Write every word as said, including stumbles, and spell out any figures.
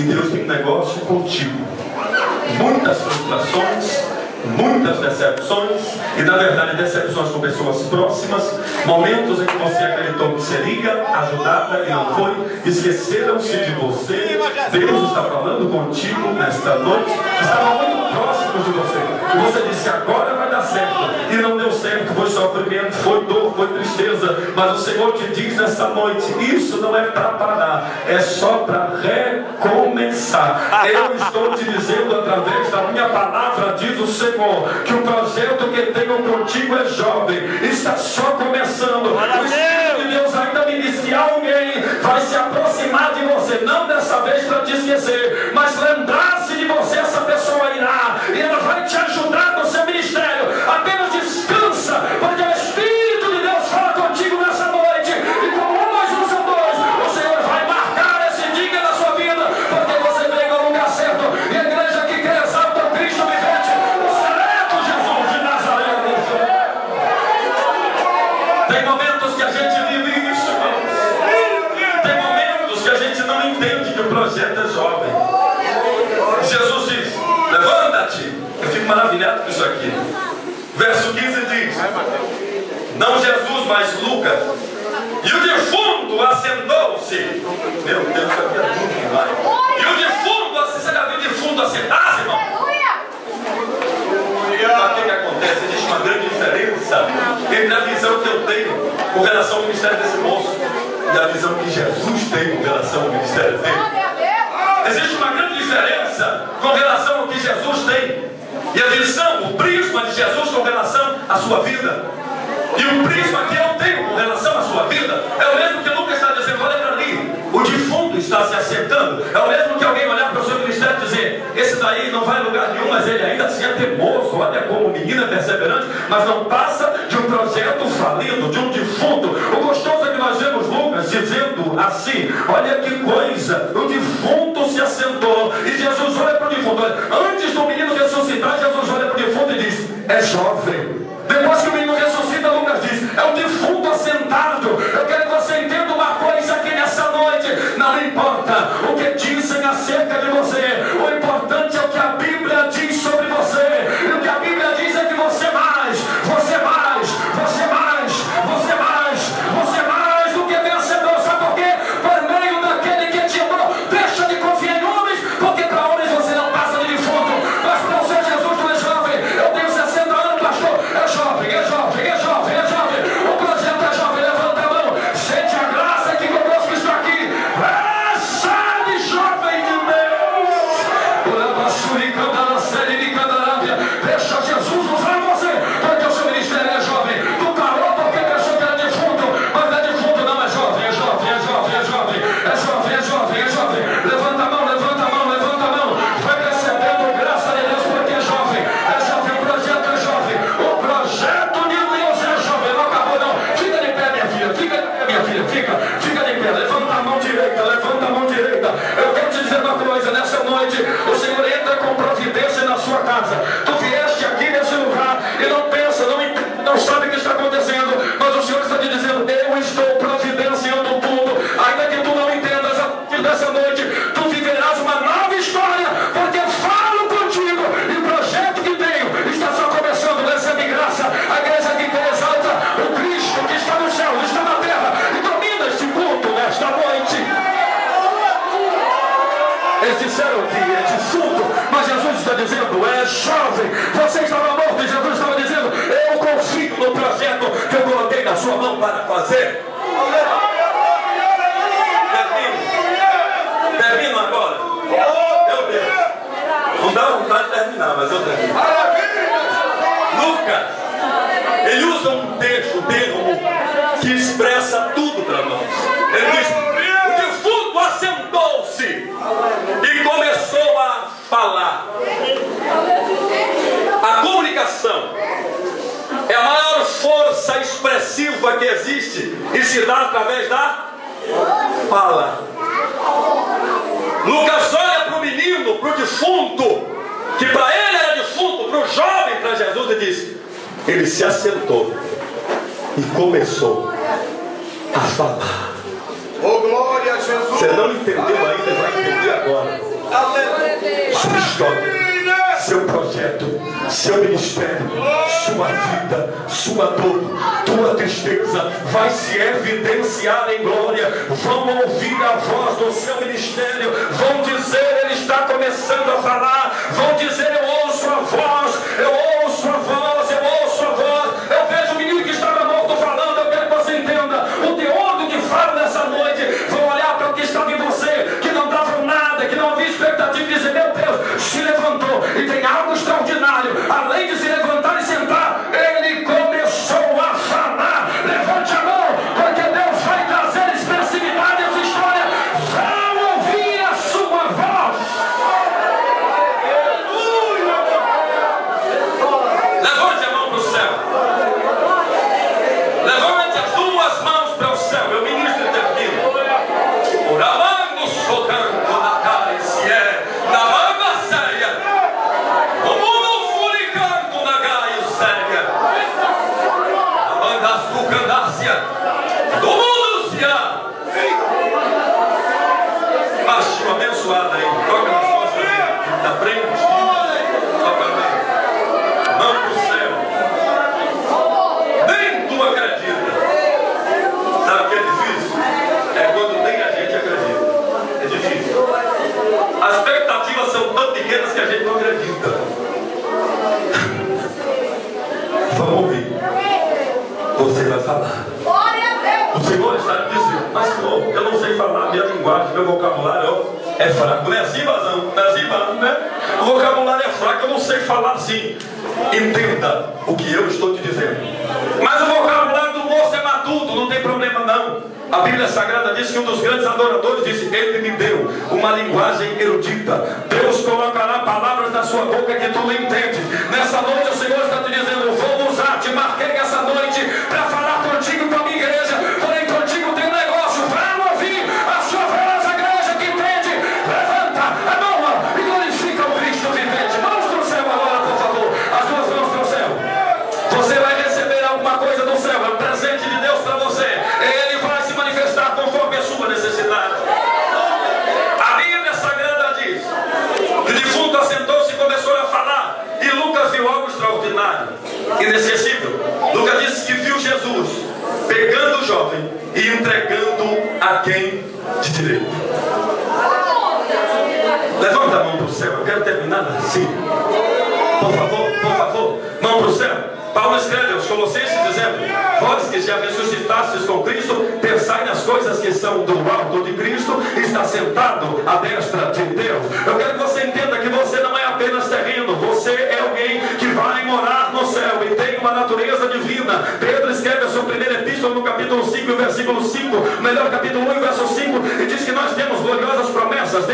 E Deus tem um negócio contigo. Muitas frustrações, muitas decepções, e na verdade decepções com pessoas próximas, momentos em que você acreditou que seria ajudada e não foi, esqueceram-se de você. Deus está falando contigo nesta noite, estava muito próximo de você, e você disse: agora vai dar certo, e não deu certo, foi sofrimento, foi dor, foi tristeza, mas o Senhor te diz nesta noite: isso não é para parar, é só para recomeçar. Eu estou te dizendo através da minha palavra, diz o Senhor, que o projeto que tenho contigo é jovem, está só começando. O Espírito de Deus ainda me diz que alguém vai se aproximar de você, não dessa vez para te esquecer, mas lembrar-se de você. Essa pessoa irá e ela vai te ajudar no seu ministério. Apenas descansa, porque o Espírito de Deus fala contigo nessa noite, e como um mais um são dois, o Senhor vai marcar esse dia na sua vida, porque você veio ao lugar certo. E a igreja que quer exaltar Cristo vivente, o seleto Jesus de Nazaré. Tem momentos que a gente vive isso, irmãos. Tem momentos que a gente não entende que o projeto é jovem. Jesus diz: levanta-te. Eu fico maravilhado com isso aqui. Verso quinze diz: não Jesus, mas Lucas. E o defunto assentou-se. Meu Deus, isso aqui é tudo demais. E o defunto, você já viu o defunto assentar-se, irmão? Sabe o que, que acontece? Existe uma grande diferença entre a visão que eu tenho com relação ao ministério desse moço e a visão que Jesus tem com relação ao ministério dele. Existe uma grande diferença com relação ao que Jesus tem. E a visão, o prisma de Jesus com relação à sua vida, e o prisma que eu tenho com relação à sua vida, é o mesmo que Lucas está dizendo: olha para ali, o defunto está se acertando. É o mesmo que alguém olhar para o seu ministério e dizer: esse daí não vai em lugar nenhum, mas ele ainda assim é teimoso, olha como menina perseverante, mas não passa de um projeto falido, de um defunto. O gostoso é que nós vemos Lucas dizendo assim: olha que coisa, o defunto se assentou, e Jesus olha para o defunto. Antes do menino ressuscitar, Jesus olha para o defunto e diz: é jovem. Depois que o menino ressuscita, Lucas diz: é o defunto assentado. Eu quero que você entenda uma coisa aqui nessa noite. Não importa o que dizem acerca de você, o importante é o que a Bíblia diz sobre você. E o que a Bíblia diz é que você mais, você mais, você mais, você mais, você mais do que vencedor. Sabe por quê? Por meio daquele que te amou. Deixa de confiar em homens, porque para homens você não passa de defunto, mas para o seu Jesus tu é jovem. Eu tenho sessenta anos, pastor. É jovem, é jovem, é jovem, é jovem. O projeto é jovem. Levanta a mão. Sente a graça que conosco está aqui. Recebe, jovem de Deus. Deixa Jesus usar você, porque o seu ministério é jovem. Tu parou porque pensou que era defunto, mas não é defunto, não, é jovem, é jovem, é jovem, é jovem, é jovem, é jovem, é jovem. Levanta a mão, levanta a mão, levanta a mão. Vai recebendo graça de Deus porque é jovem. É jovem, o projeto é jovem. O projeto de Deus é jovem. Não acabou, não. Fica de pé, minha filha, fica de pé, minha filha, fica, fica de pé. Levanta a mão direita, levanta a mão direita. Eu quero te dizer uma coisa, nessa noite o Senhor entra com providência na sua casa. Tu vieste aqui nesse lugar e não pensa, não, não sabe o que está acontecendo, mas o Senhor está te dizendo: eu estou providenciando tudo. Ainda que tu não entendas, a partir dessa noite tu viverás uma nova história, porque eu falo contigo e o projeto que tenho está só começando. Recebe graça. A igreja que quer exalta o Cristo que está no céu, está na terra e domina este culto nesta noite. Eles disseram que é defunto, mas Jesus está dizendo: é jovem. Você estava morto e Jesus estava dizendo: eu confio no projeto que eu coloquei na sua mão para fazer. Termino. Termino agora. Meu Deus. Não dá vontade de terminar, mas eu termino. Lucas, ele usa um texto, um termo que expressa tudo para nós. Ele diz: o defunto assentou-se e começou a falar. A comunicação é a maior força expressiva que existe e se dá através da fala. Lucas olha para o menino, para o defunto, que para ele era defunto, para o jovem, para Jesus, e diz: ele se assentou e começou a falar. Oh, glória a Jesus. Você não entendeu ainda, vai entender agora. sua história, seu projeto, seu ministério, sua vida, sua dor, tua tristeza vai se evidenciar em glória. Vão ouvir a voz do seu ministério, vão dizer: ele está começando a falar. Vão dizer: eu ouço a voz, eu ouço a voz, eu ouço a voz. Eu vejo o menino que estava morto falando. Eu quero que você entenda o teor do que fala nessa noite. Vão olhar para o que estava em você, que não dava nada, que não havia expectativa, e dizer: meu Deus, se levantou e tem algo extraordinário. Além de se levantar e sentar, ele começou a falar. Levante a mão, porque Deus vai trazer expressividade a essa história. Vão ouvir a sua voz. Levante a mão para o céu. Levante as duas mãos para o céu. Eu ministro termino. Oramando, socando na cara, esse é na água séria. O mundo furicando na gaia séria. A banda sucandácia do mundo se há. Baixo, abençoada aí. Toca nas costas aí. Da frente. Toca bem. Mão para o céu. Nem tu acredita. Sabe o que é difícil? É quando nem a gente acredita. É difícil. As expectativas são tão pequenas que a gente não acredita. Vamos ouvir. Você vai falar. O Senhor está dizendo: mas Senhor, eu não sei falar, minha linguagem, meu vocabulário é fraco. Não é assim, Bazão? Não é assim, Bazão, né? O vocabulário é fraco, eu não sei falar assim. Entenda o que eu estou te dizendo. Mas o vocabulário do moço é matuto, não tem problema não. A Bíblia Sagrada diz que um dos grandes adoradores disse: ele me deu uma linguagem erudita. Deus colocará palavras na sua boca que tu não entende. Nessa noite o Senhor está te dizendo: eu vou usar, te marquei essa noite para falar contigo, com a minha igreja. Porém contigo tem um negócio. Vai ouvir a sua voz, a igreja que entende. Levanta a mão e glorifica o Cristo vivente. Mãos para o céu agora, por favor. As duas mãos para o céu. Você vai receber alguma coisa do céu. É um presente de Deus para você. Ele vai se manifestar conforme a sua necessidade. A Bíblia Sagrada diz que o defunto assentou-se e começou a falar. E Lucas viu algo extraordinário, inesquecível. Lucas disse que viu Jesus pegando o jovem e entregando a quem de direito. Levanta a mão para o céu. Eu quero terminar assim. Por favor, por favor, mão para o céu. Paulo escreve aos Colossenses dizendo: vós que já ressuscitastes com Cristo, pensai nas coisas que são do alto de Cristo, está sentado à destra de Deus. Eu quero que você entenda que você não é apenas terreno, você é alguém que vai morar no céu e tem uma natureza divina. Pedro escreve a sua primeira epístola no capítulo cinco, versículo cinco, melhor capítulo um, verso cinco, e diz que nós temos gloriosas promessas.